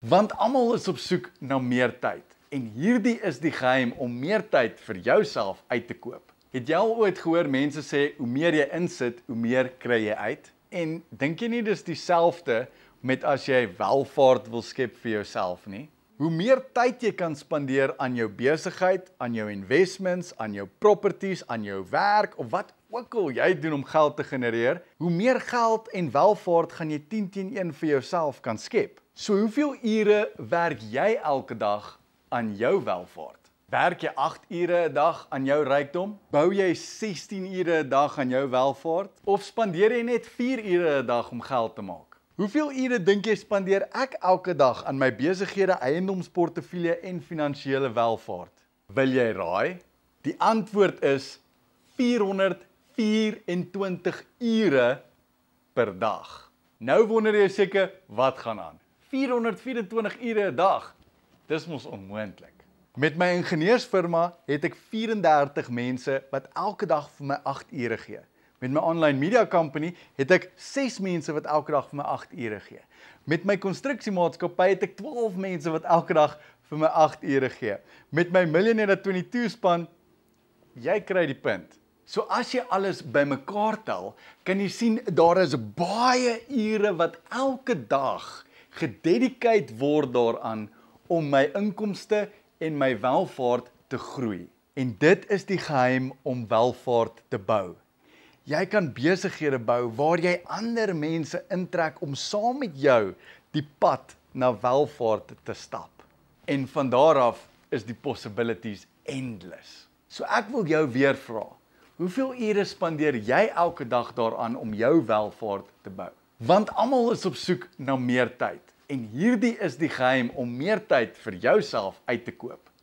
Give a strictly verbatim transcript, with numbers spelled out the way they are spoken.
Want almal is op soek na meer tyd. En hierdie is die geheim om meer tyd vir jouself uit te koop. Het jy al ooit gehoor mense sê, hoe meer jy insit, hoe meer kry jy uit? En dink jy nie dis dieselfde met as jy welvaart wil skep vir jouself nie? Hoe meer tyd jy kan spandeer aan jou besigheid, aan jou investments, aan jou properties, aan jou werk of wat ook al jy doen om geld te genereer, hoe meer geld en welvaart gaan jy tien teen een vir jouself kan skep. So hoeveel ure werk jy elke dag aan jou welvaart? Werk jy agt ure 'n dag aan jou rykdom? Bou jy sestien ure 'n dag aan jou welvaart? Of spandeer jy net vier ure 'n dag om geld te maak? Hoeveel ure dink jy spandeer ek elke dag aan my besighede, eiendomsportefeulje en finansiële welvaart? Wil jy raai? Die antwoord is vierhonderd vyf en twintig ure per dag. Nou wonder jy seker, wat gaan aan? vierhonderd vyf en twintig ure 'n dag. Dis mos onmoontlik. Met my ingenieursfirma het ek vyf en dertig mense wat elke dag vir my agt ure gee. Met my online media company het ek ses mense wat elke dag vir my agt ure gee. Met my konstruksiemaatskappy het ek twaalf mense wat elke dag vir my agt ure gee. Met my Millionaire twinty-two span, jy kry die punt. So as jy alles bymekaar tel, kan jy sien daar is baie ure wat elke dag gededicate word daaraan om my inkomste en my welvaart te groei. En dit is die geheim om welvaart te bou. Jy kan besighede bou waar jy ander mense intrek om saam met jou die pad na welvaart te stap. En van daar af is die possibilities endless. So ek wil jou weer vra, hoeveel ure spandeer jy elke dag daaraan om jou welvaart te bou? Want almal is op soek na meer tyd. En hierdie is die geheim om meer tyd vir jouself uit te koop.